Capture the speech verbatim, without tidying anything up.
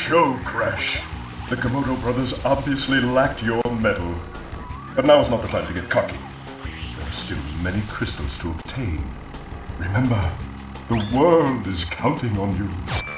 show, Crash. The Komodo brothers obviously lacked your mettle. But now is not the time to get cocky. There are still many crystals to obtain. Remember, the world is counting on you.